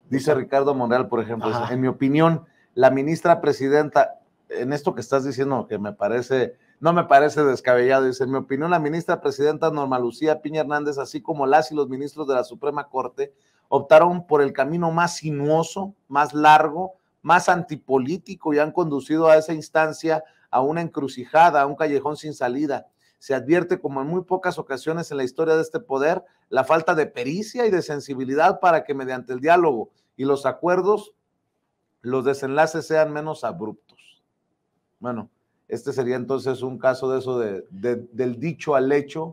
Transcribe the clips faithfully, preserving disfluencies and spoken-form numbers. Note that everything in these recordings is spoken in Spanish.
Dice Ricardo Monreal, por ejemplo, dice, en mi opinión, la ministra presidenta, en esto que estás diciendo, que me parece, no me parece descabellado, dice, en mi opinión, la ministra presidenta Norma Lucía Piña Hernández, así como las y los ministros de la Suprema Corte, optaron por el camino más sinuoso, más largo, más antipolítico y han conducido a esa instancia a una encrucijada, a un callejón sin salida. Se advierte, como en muy pocas ocasiones en la historia de este poder, la falta de pericia y de sensibilidad para que mediante el diálogo y los acuerdos los desenlaces sean menos abruptos. Bueno, este sería entonces un caso de eso de, de, del dicho al hecho,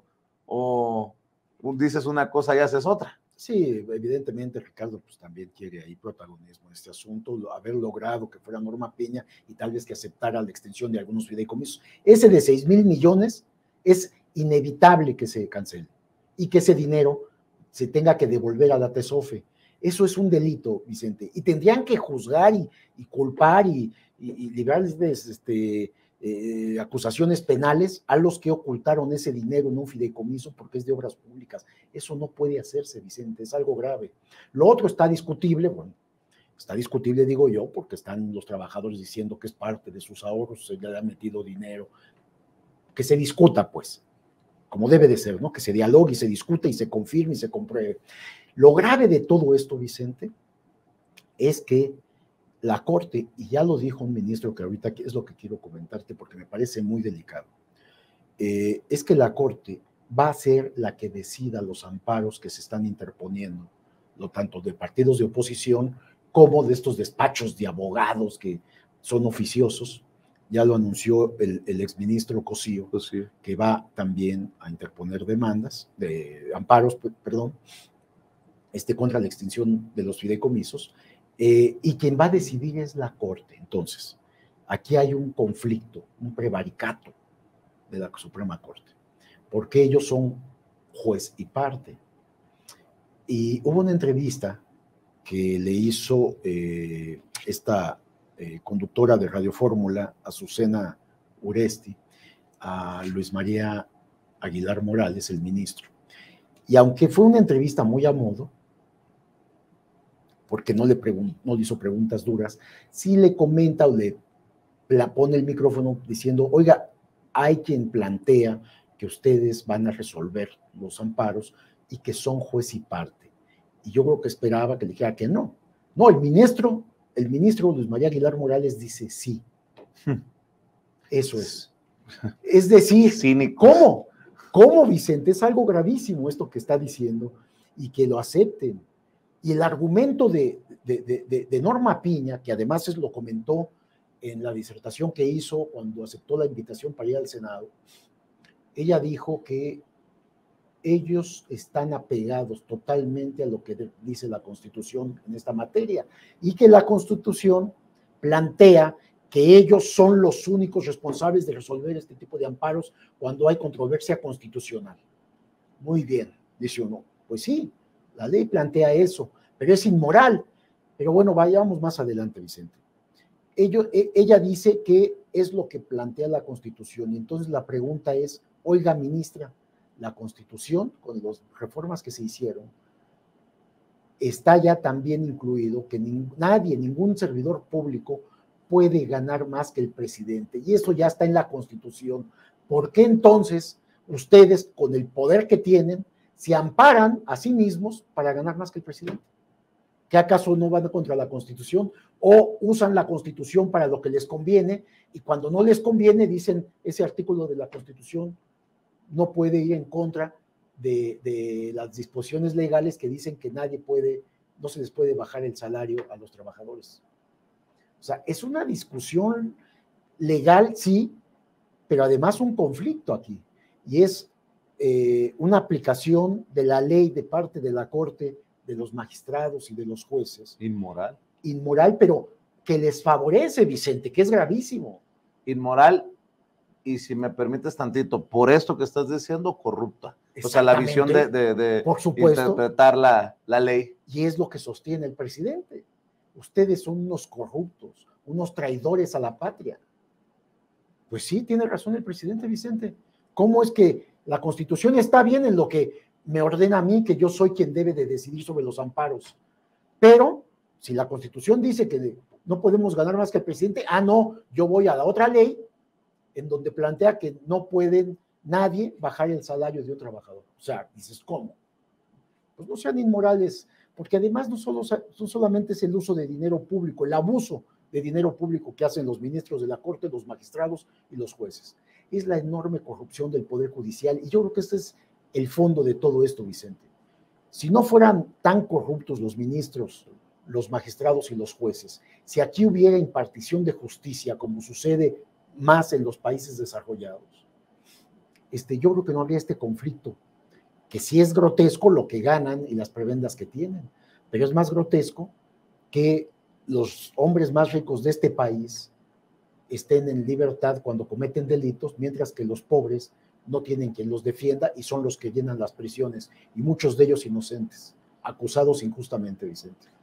o dices una cosa y haces otra. Sí, evidentemente Ricardo pues también quiere ahí protagonismo en este asunto, haber logrado que fuera Norma Piña y tal vez que aceptara la extensión de algunos fideicomisos. Ese de seis mil millones es inevitable que se cancele y que ese dinero se tenga que devolver a la TESOFE. Eso es un delito, Vicente, y tendrían que juzgar y, y culpar y, y, y librarles de este, eh, acusaciones penales a los que ocultaron ese dinero en un fideicomiso porque es de obras públicas. Eso no puede hacerse, Vicente, es algo grave. Lo otro está discutible, bueno, está discutible, digo yo, porque están los trabajadores diciendo que es parte de sus ahorros, se le ha metido dinero. Que se discuta, pues, como debe de ser, ¿no? Que se dialogue y se discute y se confirme y se compruebe. Lo grave de todo esto, Vicente, es que la Corte, y ya lo dijo un ministro que ahorita es lo que quiero comentarte porque me parece muy delicado, eh, es que la Corte va a ser la que decida los amparos que se están interponiendo, lo tanto de partidos de oposición como de estos despachos de abogados que son oficiosos. Ya lo anunció el, el exministro Cosío, pues sí, que va también a interponer demandas, de amparos, perdón, este, contra la extinción de los fideicomisos, eh, y quien va a decidir es la Corte. Entonces, aquí hay un conflicto, un prevaricato de la Suprema Corte, porque ellos son juez y parte. Y hubo una entrevista que le hizo eh, esta eh, conductora de Radio Fórmula, Azucena Uresti, a Luis María Aguilar Morales, el ministro. Y aunque fue una entrevista muy a modo, porque no le, no le hizo preguntas duras, sí le comenta o le pone el micrófono diciendo, oiga, hay quien plantea que ustedes van a resolver los amparos y que son juez y parte. Y yo creo que esperaba que le dijera que no. No, el ministro, el ministro Luis María Aguilar Morales dice sí. Eso es. Es decir, cínicos. ¿cómo? ¿Cómo, Vicente? Es algo gravísimo esto que está diciendo y que lo acepten. Y el argumento de, de, de, de, de Norma Piña, que además es, lo comentó en la disertación que hizo cuando aceptó la invitación para ir al Senado, ella dijo que ellos están apegados totalmente a lo que dice la Constitución en esta materia y que la Constitución plantea que ellos son los únicos responsables de resolver este tipo de amparos cuando hay controversia constitucional. Muy bien, dice uno, pues sí, la ley plantea eso, pero es inmoral. Pero bueno, vayamos más adelante, Vicente. Ello, ella dice que es lo que plantea la Constitución y entonces la pregunta es, oiga, ministra, la Constitución, con las reformas que se hicieron, está ya también incluido que ni, nadie, ningún servidor público puede ganar más que el presidente, y eso ya está en la Constitución. ¿Por qué entonces ustedes, con el poder que tienen, se amparan a sí mismos para ganar más que el presidente? ¿Qué acaso no van contra la Constitución? ¿O usan la Constitución para lo que les conviene y cuando no les conviene dicen ese artículo de la Constitución no puede ir en contra de, de las disposiciones legales que dicen que nadie puede, no se les puede bajar el salario a los trabajadores? O sea, es una discusión legal, sí, pero además un conflicto aquí, y es eh, una aplicación de la ley de parte de la Corte, de los magistrados y de los jueces. Inmoral. Inmoral, pero que les favorece, Vicente, que es gravísimo. Inmoral, y si me permites tantito, por esto que estás diciendo, corrupta. O sea, la visión de, de, de por supuesto, interpretar la, la ley. Y es lo que sostiene el presidente. Ustedes son unos corruptos, unos traidores a la patria. Pues sí, tiene razón el presidente, Vicente. ¿Cómo es que la Constitución está bien en lo que me ordena a mí, que yo soy quien debe de decidir sobre los amparos? Pero Si la Constitución dice que no podemos ganar más que el presidente, ah, no, yo voy a la otra ley en donde plantea que no pueden nadie bajar el salario de un trabajador. O sea, dices, ¿cómo? Pues no sean inmorales, porque además no, solo, no solamente es el uso de dinero público, el abuso de dinero público que hacen los ministros de la Corte, los magistrados y los jueces. Es la enorme corrupción del Poder Judicial, y yo creo que este es el fondo de todo esto, Vicente. Si no fueran tan corruptos los ministros, los magistrados y los jueces, si aquí hubiera impartición de justicia, como sucede más en los países desarrollados, este, yo creo que no habría este conflicto, que sí es grotesco lo que ganan y las prebendas que tienen, pero es más grotesco que los hombres más ricos de este país estén en libertad cuando cometen delitos, mientras que los pobres no tienen quien los defienda y son los que llenan las prisiones, y muchos de ellos inocentes, acusados injustamente, Vicente.